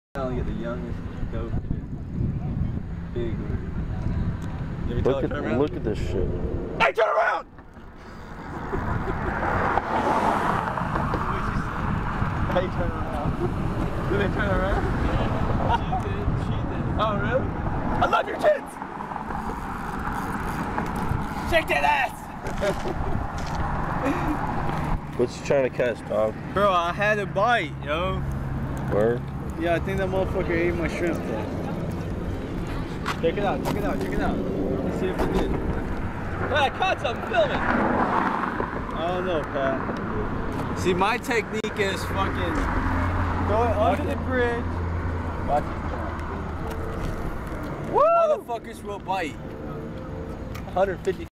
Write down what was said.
I'll get the youngest goat. Big. Look at this shit. Hey, turn around! Hey, turn around. Did they turn around? She did. Oh, really? I love your tits! Shake that ass! What's you trying to catch, dog? Bro, I had a bite, yo. Word? Yeah, I think that motherfucker ate my shrimp though. Check it out, check it out, check it out. Let's see if it did. Hey, I caught something, film it! I don't know, Pat. See, my technique is fucking throw it under the bridge. Watch it. Woo! Motherfuckers will bite. 150